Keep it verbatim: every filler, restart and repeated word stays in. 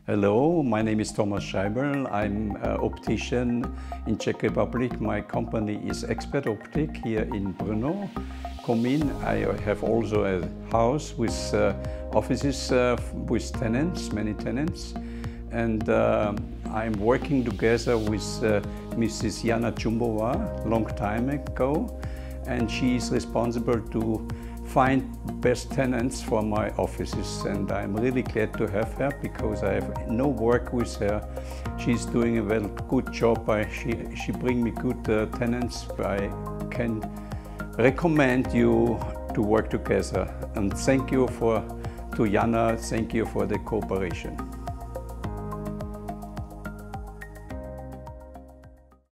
Hello, my name is Thomas Scheibel. I'm an optician in Czech Republic. My company is Expert Optic here in Brno. Come in. I have also a house with uh, offices uh, with tenants, many tenants. And uh, I'm working together with uh, Missus Jana Chumbova long time ago. And she is responsible to find best tenants for my offices, and I'm really glad to have her because I have no work with her. She's doing a very good job. I, she she bring me good uh, tenants. I can recommend you to work together. And thank you for to Jana. Thank you for the cooperation.